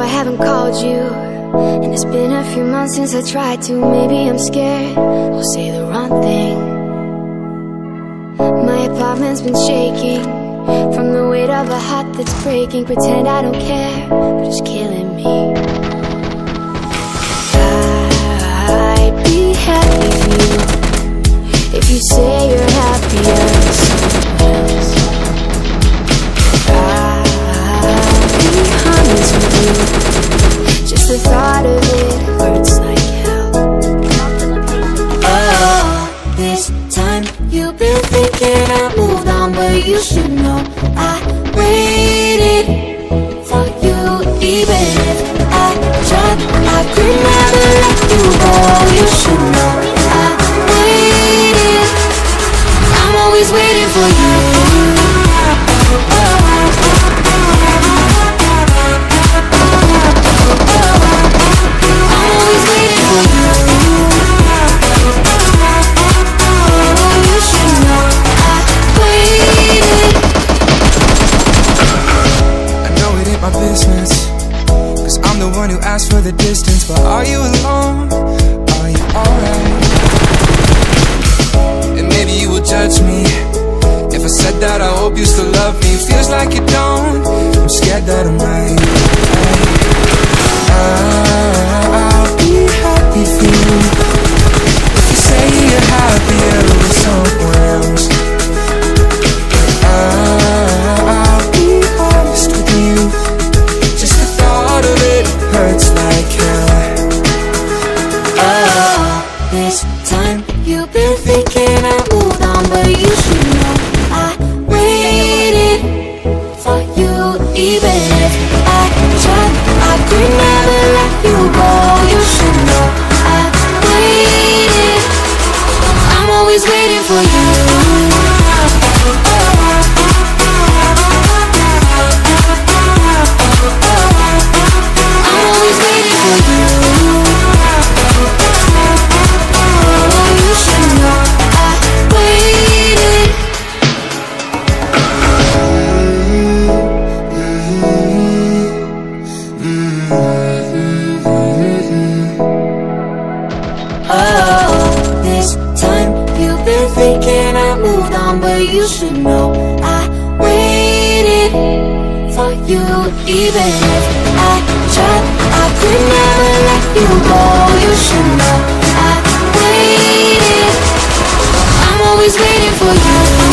I haven't called you, and it's been a few months since I tried to. Maybe I'm scared I'll say the wrong thing. My apartment's been shaking from the weight of a heart that's breaking. Pretend I don't care, but it's killing me. I'd be happy for you if you say you're happier with someone else. I'd be honest with you, just the thought of it hurts like hell. Oh, this time you've been thinking I moved on, but you should know I waited for you. Even if I tried, I could never let you go. You should know I waited. I'm always waiting for you. Ask for the distance, but are you alone? Are you alright? And maybe you will judge me if I said that I hope you still love me. Feels like you don't. I'm scared that I might. I'll be happy for you if you say you're happier with someone else. I'll be honest with you, just the thought of it hurts like hell. Oh, this time you've been thinking I moved on, but you should know I waited for you. Even if I tried, I could never let you go. You should know I waited. I'm always waiting for you. Thinking I moved on, but you should know I waited for you. Even if I tried, I could never let you go. You should know I waited. I'm always waiting for you.